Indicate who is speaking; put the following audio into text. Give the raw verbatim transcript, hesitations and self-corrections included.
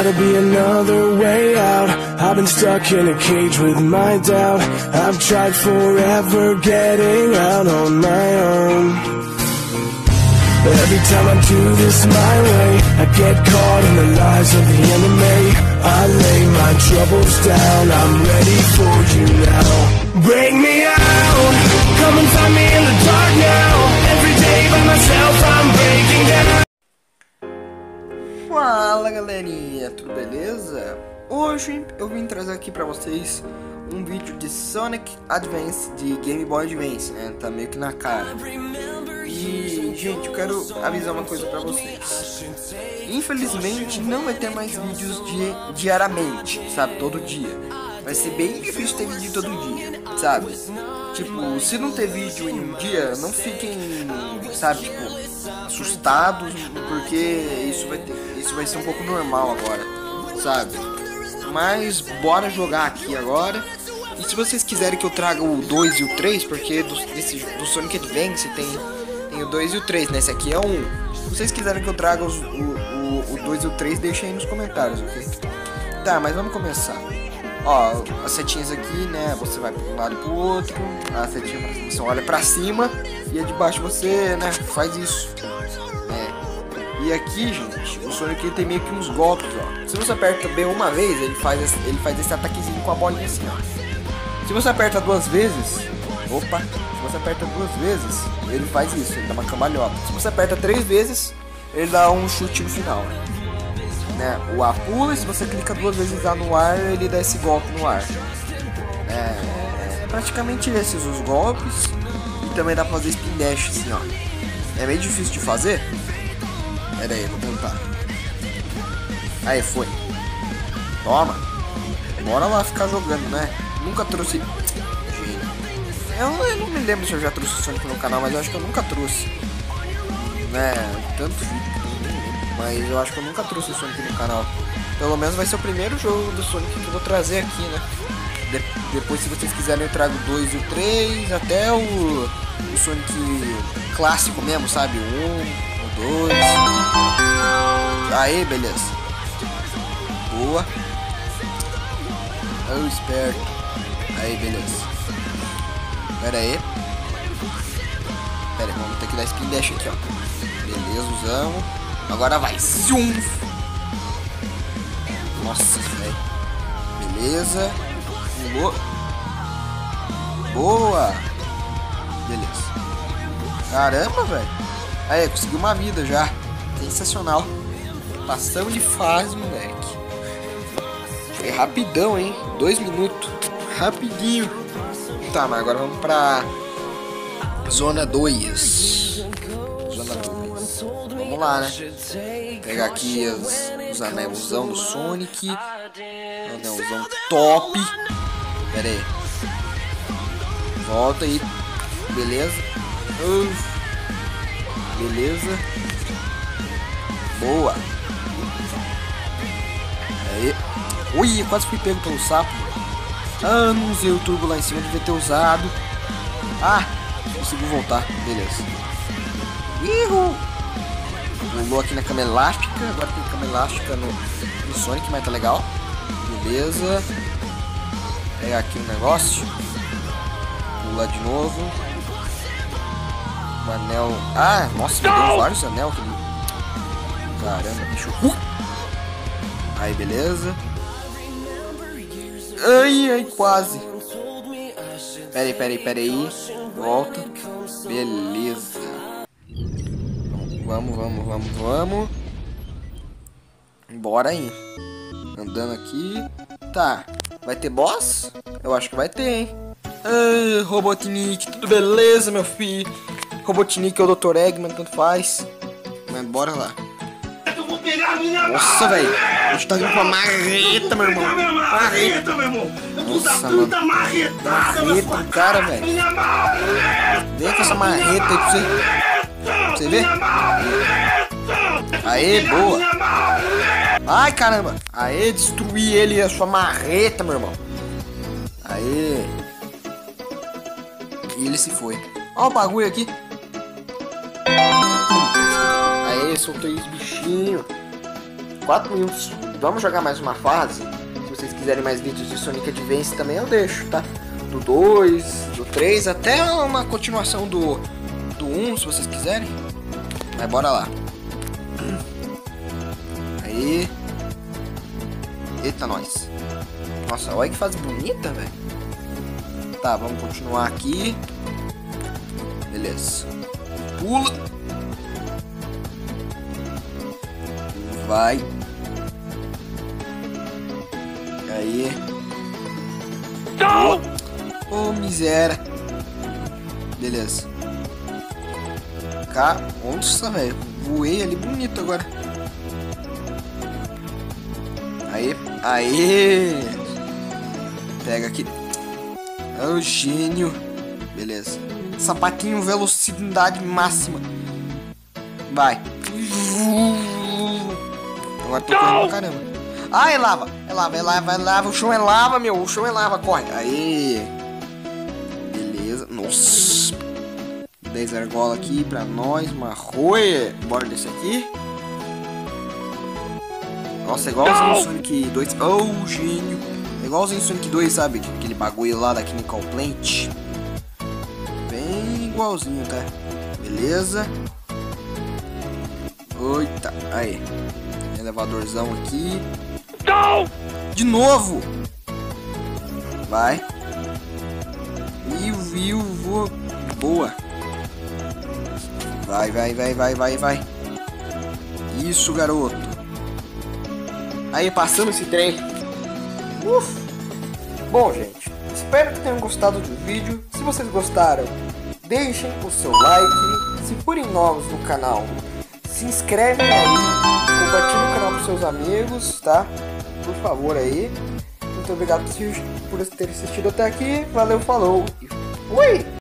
Speaker 1: gotta be another way out. I've been stuck in a cage with my doubt. I've tried forever getting out on my own. Every time I do this my way, I get caught in the lies of the enemy. I lay my troubles down, I'm ready for you now. Bring me out, come and find me in the dark now. Every day by myself I'm breaking down.
Speaker 2: Fala galerinha, tudo beleza? Hoje eu vim trazer aqui pra vocês um vídeo de Sonic Advance, de Game Boy Advance, né? Tá meio que na cara. E, gente, eu quero avisar uma coisa pra vocês. Infelizmente, não vai ter mais vídeos de, diariamente, sabe? Todo dia. Vai ser bem difícil ter vídeo todo dia, sabe? Tipo, se não ter vídeo em um dia, não fiquem, sabe, tipo, assustados, porque isso vai ter, isso vai ser um pouco normal agora, sabe? Mas bora jogar aqui agora. E se vocês quiserem que eu traga o dois e o três, porque do, desse, do Sonic Advance tem, tem o dois e o três, né? Esse aqui é o um. Se vocês quiserem que eu traga os, o, o, o dois e o três, deixem aí nos comentários, ok? Tá, mas vamos começar. Ó, as setinhas aqui, né? Você vai para um lado e pro outro. A setinha pra cima, você olha pra cima. E a de baixo você, né, faz isso. É. E aqui, gente, o Sonic ele tem meio que uns golpes, ó. Se você aperta B uma vez, ele faz esse, ele faz esse ataquezinho com a bolinha assim, ó. Se você aperta duas vezes, opa, se você aperta duas vezes, ele faz isso, ele dá uma cambalhota. Se você aperta três vezes, ele dá um chute no final, né? O A pula, e se você clica duas vezes lá no ar, ele dá esse golpe no ar. É, é praticamente esses os golpes. E também dá pra fazer spin dash assim, ó. É meio difícil de fazer. Pera aí, vou tentar. Aí, foi. Toma. Bora lá ficar jogando, né? Nunca trouxe... Eu, eu não me lembro se eu já trouxe o Sonic no canal, mas eu acho que eu nunca trouxe. Né? Tanto vídeo que eu nem lembro. Mas eu acho que eu nunca trouxe o Sonic no canal. Pelo menos vai ser o primeiro jogo do Sonic que eu vou trazer aqui, né? De depois, se vocês quiserem, eu trago o dois e o três, até o, o Sonic clássico mesmo, sabe? O um, o dois. Aí, beleza. Boa. Eu esperto. Aí, beleza. Pera aí. Pera aí, vamos ter que dar spin dash aqui, ó. Beleza, usamos. Agora vai. Zoom. Nossa, velho. Beleza. Pulou. Boa. Beleza. Caramba, velho. Aí, consegui uma vida já. Sensacional. Passamos de fase, moleque. Foi rapidão, hein? Dois minutos. Rapidinho. Tá, mas agora vamos pra Zona dois. Zona dois. Vamos lá, né? Pegar aqui as, os anelzão do Sonic. Anelzão top. Pera aí. Volta aí. Beleza. Uh. Beleza. Boa. Aí. Ui, quase fui pego pelo sapo. Ah, não usei o turbo lá em cima, devia ter usado. Ah, consegui voltar. Beleza. Ihu. Pulou aqui na cama elástica. Agora tem cama elástica no, no Sonic, mas tá legal. Beleza. Pegar aqui o negócio. Pular de novo. O anel. Ah, nossa, me deu vários anel aqui. Caramba, bicho. Uh. Aí, beleza. Ai, ai, quase. Pera aí, pera aí, pera aí. Volta. Beleza. Vamos, vamos, vamos, vamos. Bora aí. Andando aqui. Tá. Vai ter boss? Eu acho que vai ter, hein? Ai, Robotnik, tudo beleza, meu filho? Robotnik ou doutor Eggman, tanto faz. Mas bora lá. Nossa, velho. A gente tá vindo com uma marreta, meu irmão. Marreta, meu irmão. Nossa, mano. Marreta do cara, velho. Vem com essa marreta aí pra você. Pra você ver? Aê, boa. Ai, caramba. Aê, destruí ele e a sua marreta, meu irmão. Aê. E ele se foi. Ó o bagulho aqui. Aê, soltei os bichinhos. quatro minutos. vamos jogar mais uma fase. Se vocês quiserem mais vídeos de Sonic Advance também eu deixo, tá? Do dois, do três, até uma continuação do, do um, se vocês quiserem. Mas bora lá. Aí. Eita, nós. Nossa, olha que fase bonita, velho. Tá, vamos continuar aqui. Beleza. Pula. Vai. Aí.
Speaker 1: Não!
Speaker 2: Ô, oh, miséria. Beleza. Cá. Nossa, velho. Voei ali bonito agora. Aí. Aí. Pega aqui. Ô, oh, gênio. Beleza. Sapatinho, velocidade máxima. Vai. Agora tô correndo pra caramba. Ah, é lava. É lava, é lava, é lava. O chão é lava, meu. O chão é lava. Corre. Aí. Beleza. Nossa. dez argola aqui pra nós. Marroia. Bora desse aqui. Nossa, é igualzinho o Sonic dois. Oh, gênio. É igualzinho o Sonic dois, sabe? Aquele bagulho lá da Chemical Plant. Bem igualzinho, tá? Beleza. Eita. Aí. Elevadorzão aqui.
Speaker 1: Não!
Speaker 2: De novo! Vai. E viu, vou. Boa. Vai, vai, vai, vai, vai, vai. Isso, garoto. Aí, passando esse trem. Uf. Bom, gente. Espero que tenham gostado do vídeo. Se vocês gostaram, deixem o seu like. Se forem novos no canal, se inscrevem aí. Compartilhe o canal com seus amigos, tá? Por favor aí. Muito obrigado por ter assistido até aqui. Valeu, falou e fui!